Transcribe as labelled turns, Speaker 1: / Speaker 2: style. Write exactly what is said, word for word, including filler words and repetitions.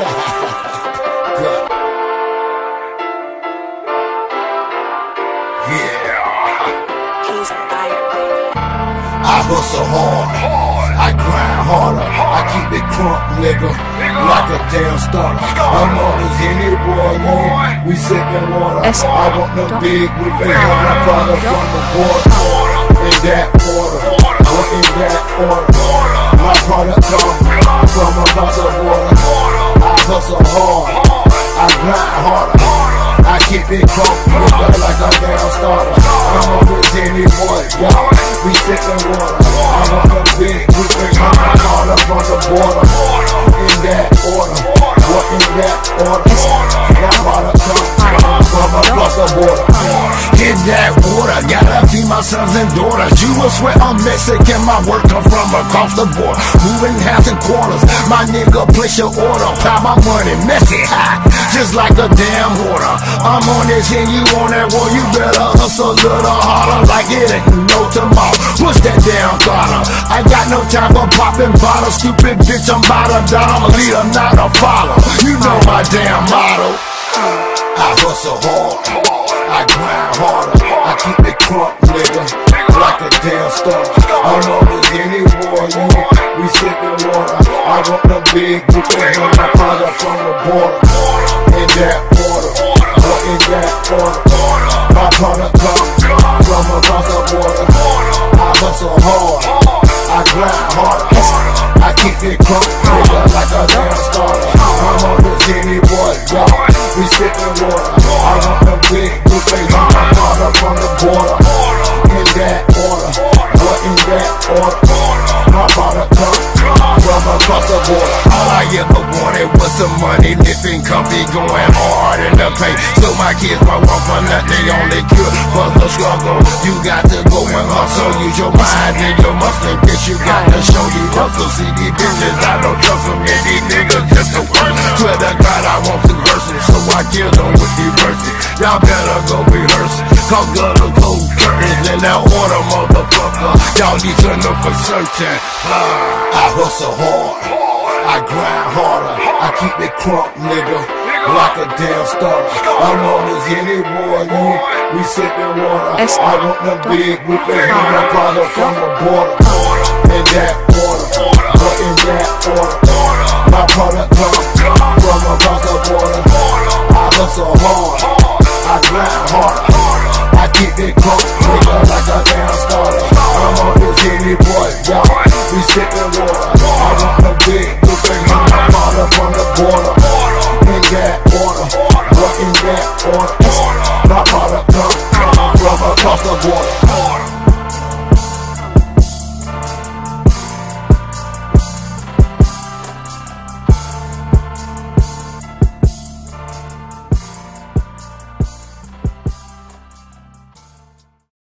Speaker 1: I hustle hard, I grind harder, I keep it crunk, nigga, like a damn starter. I'm on this any boy, yeah. We sippin' water. I want them big, we bring up my product from the border. In that water, what in that order? My product come from across the border. I hustle hard, I grind harder, I keep it crunk, nigga, like a damn starter. I'm on this any boy, y'all. We sippin' water. I want them big, we bring up my product from the border. In that order, what in that order? My product come from across the border. In that water, gotta feed my sons and daughters. You will swear I'm Mexican, my work come from across the border. Moving halves and quarters, my nigga place your order. Pile my money, messy high, just like a damn hoarder. I'm on this and you on that war, you better hustle a little harder, like it ain't no tomorrow. Push that damn dollar. I got no time for popping bottles, stupid bitch, I'm about to die. I'm a leader, not a follower. You know my damn motto. I hustle hard, I grind harder, I keep it crunk, nigga, like a damn star. I'm on this any boy, yeah. We sippin' water. I want the big bouquet on my product from the border. In that order, or in that order, my product come from across the border. I hustle hard, I grind harder, I keep it crunk, nigga, like a damn starter. I'm on this any boy, y'all. We sippin' water. I want the big bouquet on my product from the border. In that order, or in that order, my product come from across the border. All I ever wanted was some money, living comfy, going hard in the paint. So my kids won't want for nothing, they only good for the struggle. You got to go and hustle, use your mind and your muscle. Bitch, you got to show you hustle. See these bitches, I don't trust them, and these niggas just the worst. Swear to God, I want to verse it, so I kill them with these verses. Y'all better go rehearse it, cause gutter close curtains in that order, motherfucker. Y'all need to know for certain. I hustle hard, I grind harder, I keep it crunk, nigga, like a damn starter. I'm on this any boy, yeah. We sippin' water. I want them big, we bring up my product from the border. In that order, or in that order, my product come from across the border. I hustle hard, I grind harder, I keep it crunk, nigga, like a damn starter. I'm on this any boy, y'all. We sippin' water.